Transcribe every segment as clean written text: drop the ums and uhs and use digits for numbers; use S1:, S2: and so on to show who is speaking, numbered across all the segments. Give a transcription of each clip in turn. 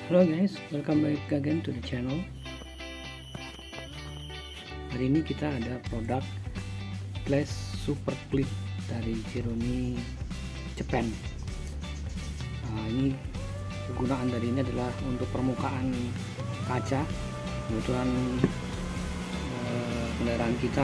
S1: Hello guys, welcome back again to the channel. Hari ini kita ada produk Glass Super Clip dari Jeroni Japan. Ini kegunaan dari ini adalah untuk permukaan kaca. Kebetulan kendaraan kita,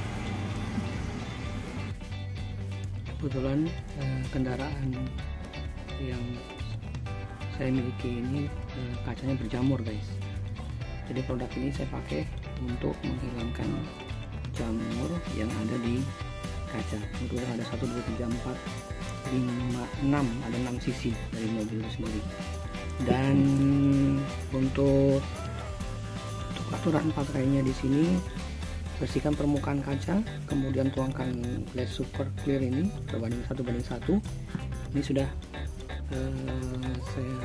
S1: kendaraan yang saya miliki ini kacanya berjamur guys. Jadi produk ini saya pakai untuk menghilangkan jamur yang ada di kaca. Kebetulan ada 1, 2, 3, 4, 5, 6, ada 6 sisi dari mobil itu sendiri. Dan untuk aturan pakainya di sini, bersihkan permukaan kaca, kemudian tuangkan glass super clear ini berbanding 1:1. Ini sudah saya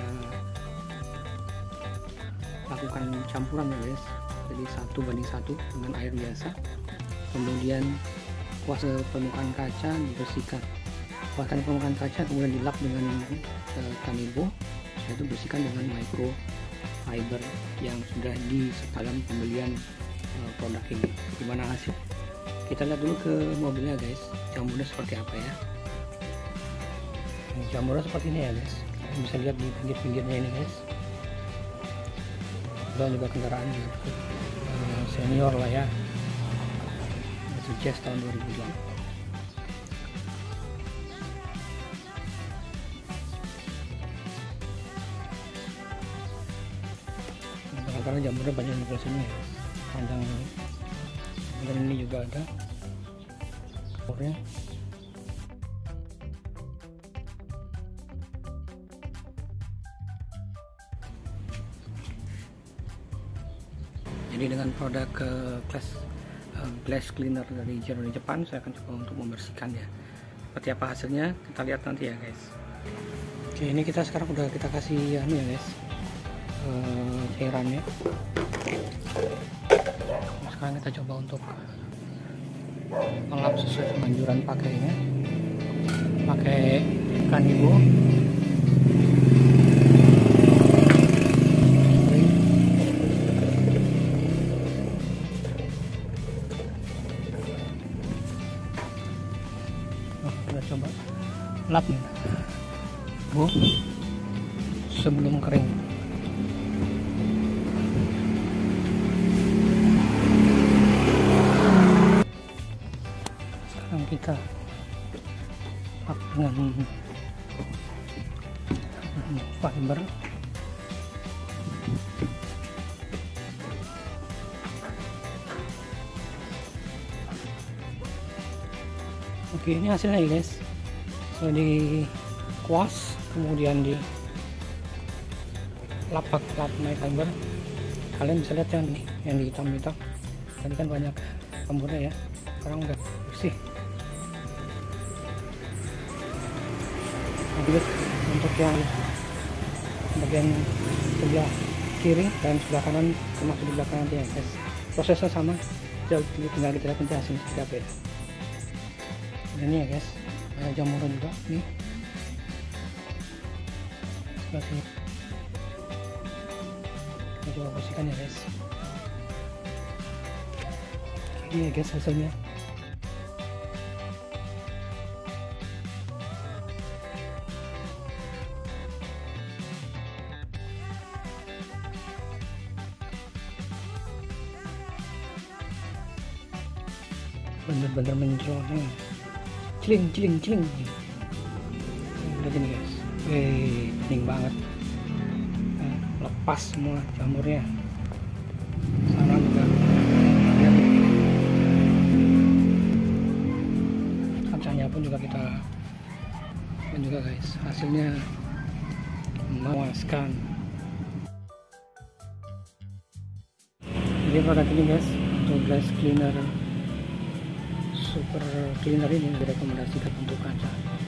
S1: lakukan campuran ya guys, jadi 1:1 dengan air biasa. Kemudian kuas permukaan kaca dibersihkan, kuaskan permukaan kaca, kemudian dilap dengan Kanebo. Setelah itu bersihkan dengan micro fiber yang sudah di dalam pembelian produk ini. Gimana hasil? Kita lihat dulu ke mobilnya guys, jamurnya seperti apa ya. Jamurnya seperti ini ya guys, kalian bisa lihat di pinggir-pinggirnya ini guys. Dan juga kendaraan senior lah ya, itu Jazz tahun 2008. Karena jamurnya banyak di sini ya, panjang ini. Dan ini juga ada jamurnya. Jadi dengan produk glass cleaner dari Jeroni Jepang, saya akan coba untuk membersihkannya. Seperti apa hasilnya kita lihat nanti ya guys. Oke, ini kita sekarang udah kita kasih ya guys, cairannya. Nah, sekarang kita coba untuk melap sesuai dengan anjuran pakainya, pakai Kanebo. Kita coba lap nih Bu sebelum kering. Sekarang kita lap dengan fiber. Oke, ini hasilnya ya guys. So di kuas, kemudian di lapak my fiber. Kalian bisa lihat yang di hitam-hitam. Tadi kan banyak jamurnya ya. Sekarang udah bersih. Lanjut untuk yang bagian sebelah kiri dan sebelah kanan, termasuk di belakang nanti ya guys. Prosesnya sama, tinggal kita lihat nanti hasilnya seperti apa ya. Ini ya guys, ada jamurnya juga nih. Kita coba bersihkan ya guys. Ini ya guys hasilnya. Bener-bener mencoloknya. Cling. Udah gini guys, bening banget, lepas semua jamurnya. Sana juga lihat, kacanya pun juga kita juga guys, hasilnya memuaskan. Jadi produk ini guys, untuk glass cleaner super cleaner ini direkomendasikan untuk kaca.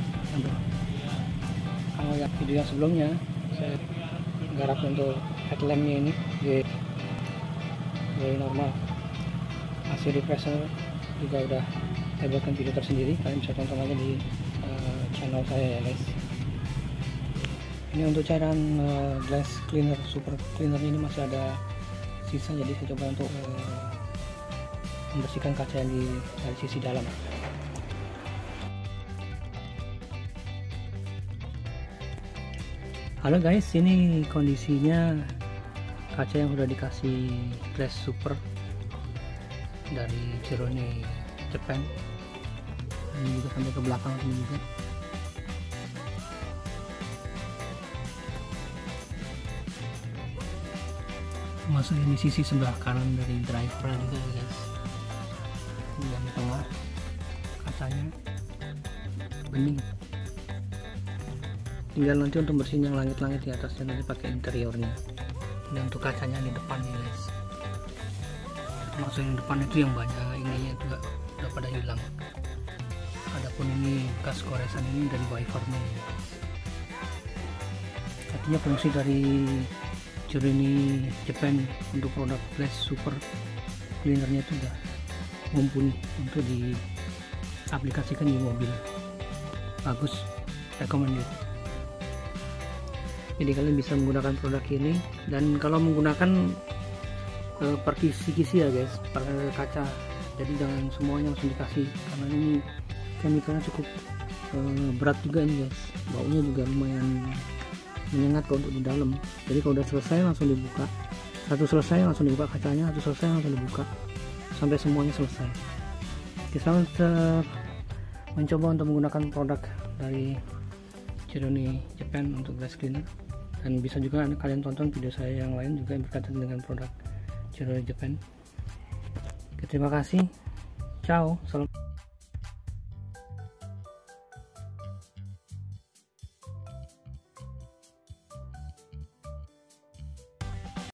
S1: Kalau yang video yang sebelumnya saya garap untuk headlampnya ini jadi normal. Hasil repressor juga udah saya buatkan video tersendiri, kalian bisa tonton aja di channel saya ya guys. Ini untuk cairan glass cleaner super cleaner ini masih ada sisa, jadi saya coba untuk membersihkan kaca yang dari sisi dalam. Halo guys, ini kondisinya kaca yang sudah dikasih glass super dari Cirone Japan. Ini juga sampai ke belakang sini juga. Masuk ini sisi sebelah kanan dari driver juga guys. Ini yang tengah kacanya bening. Tinggal nanti untuk bersihin yang langit-langit di atasnya, nanti pakai interiornya. Ini untuk kacanya di depan nih guys. Masuk yang depan itu yang banyak ininya juga udah pada hilang. Adapun ini bekas goresan ini dari wipernya. Artinya fungsi dari Cirone Japan untuk produk glass super cleanernya itu udah mumpuni untuk diaplikasikan di mobil. Bagus, recommended. Jadi kalian bisa menggunakan produk ini, dan kalau menggunakan per kisi-kisi ya guys, per kaca. Jadi jangan semuanya langsung dikasih, karena ini chemicalnya cukup berat juga ini guys. Baunya juga lumayan menyengat kalau untuk di dalam. Jadi kalau udah selesai langsung dibuka, satu selesai langsung dibuka kacanya, satu selesai langsung dibuka sampai semuanya selesai. Kita mencoba untuk menggunakan produk dari Cirone Japan untuk glass cleaner, dan bisa juga kalian tonton video saya yang lain juga yang berkaitan dengan produk Cirone Japan. Terima kasih, ciao, salam.